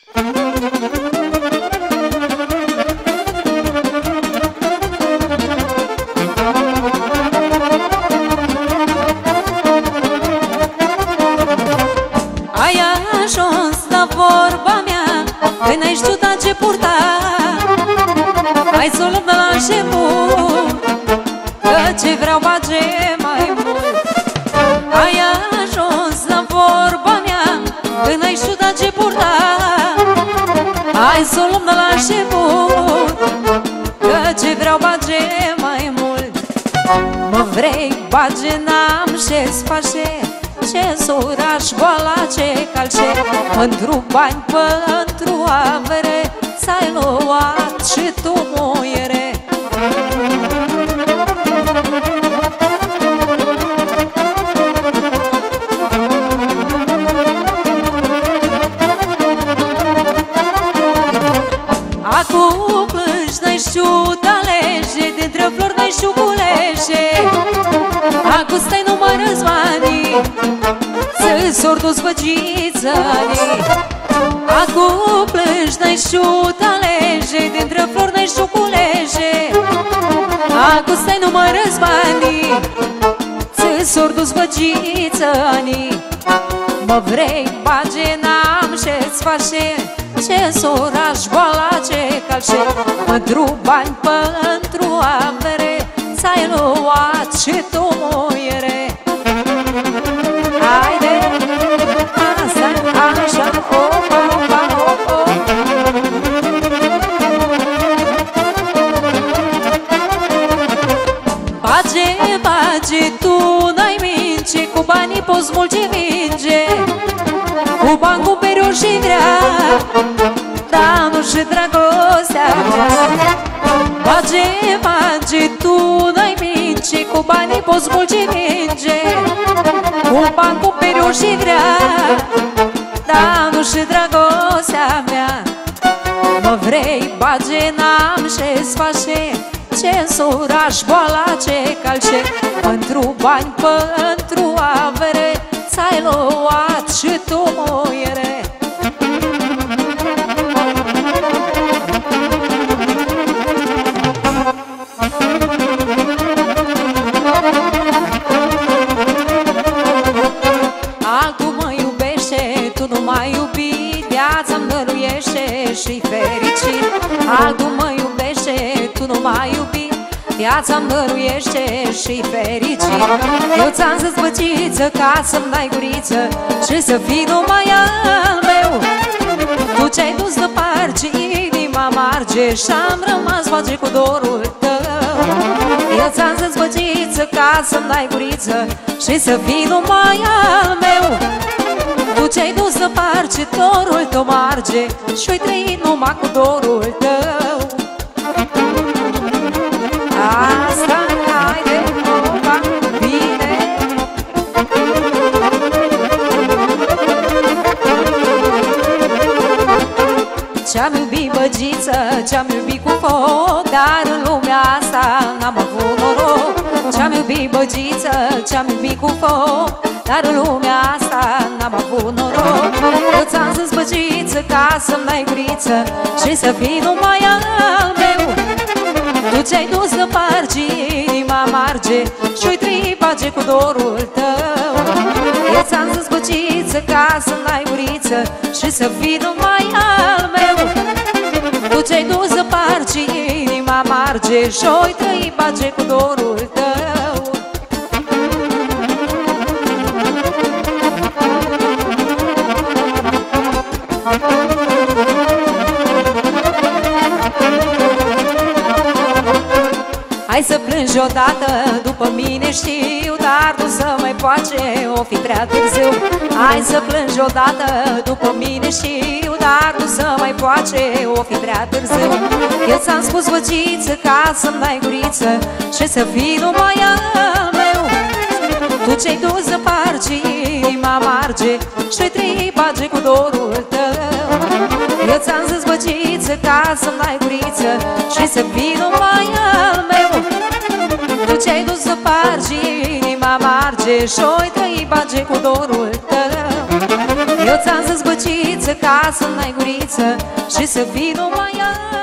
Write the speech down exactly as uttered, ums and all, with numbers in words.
Ai ajuns la vorba mea, când ai știut ce purta. Hai să o luăm de la început, că ce vreau bage mai mult. Ai ajuns la vorba mea, când ai știut ce purta. Hai să o luăm de la început, că ce vreau bage mai mult. Mă vrei bage, n-am ce-ți face, ce suraș, goala, ce calce. Pentru bani, pentru avere, s-ai luat și tu muiere. Acum plângi, n-ai știut alege, dintre flori n-ai știut culege. Acum stai, nu mă răzvani, ți-s ori dus văgițanii. Acum plângi, n-ai știut alege, dintre flori n-ai știut culege. Acum stai, nu mă răzvani, ți-s ori dus văgițanii. Mă vrei bage, n-am ce-ți face, ce suraș, goala, ce calce. Pentru bani, pentru avere, s-ai luat și tu muiere. Haide, asta, așa, opa, opa, opa. Bage, bage, tu n-ai mince, cu banii poți mulge vinge. Cu bani cumperi orice vrea, dar nu și dragostea mea. Bage, bage, tu n-ai mince, cu banii poți mulge vinge. Cu bani cumperi orice vrea, dar nu și dragostea mea. Mă vrei bage, n-am ce-ți face, ce suraș, goala, ce calce. Pentru bani, pentru avere, s-ai luat și tu muiere. Altul mă iubește, tu nu m-ai iubit, viața-mi dăruiește și fericit. Altul mă iubește, tu nu m-ai iubit, viața-mi dăruiește și fericit. Eu ți-am zis băciță ca să-mi dai guriță și să fii numai al meu. Tu ce-ai dus departe, inima marge și-am rămas bage cu dorul tău. Eu ți-am zis băciță ca să-mi dai guriță și să fii numai al meu. Tu ce-ai dus departe, dorul tău marge și-oi trăit numai cu dorul tău. Asta, haide, opa, bine. Ce-am iubit băgiță, ce-am iubit cu foc, dar în lumea asta n-am avut noroc. Ce-am iubit băgiță, ce-am iubit cu foc, dar în lumea asta n-am avut noroc. Eu ți-am zis băgiță ca să-mi dai guriță și să fii numai al meu. Tu ce-ai dus departe, inima marge și-oi trăi bage cu dorul tău. Eu ți-am zis băciță ca să-mi dai guriță și să fii numai al meu. Tu ce-ai dus departe, inima marge și-oi trăi bage cu dorul tău. Hai să plângi odată după mine, știu, dar nu să mai poate, o fi prea târziu. Hai să plângi odată după mine, știu, dar nu să mai poate, o fi prea târziu. Eu ți-am spus băciță ca să-mi dai guriță și să fii numai al meu. Tu ce-ai dus departe, inima marge și-oi trăi bage cu dorul tău. Eu ți-am zis băciță ca să-mi dai guriță și să fii numai al meu. Tu ce-ai dus departe, inima marge și-oi trăi bage cu dorul tău. Eu ți-am zis băciță ca să n-ai guriță și să fii numai ea.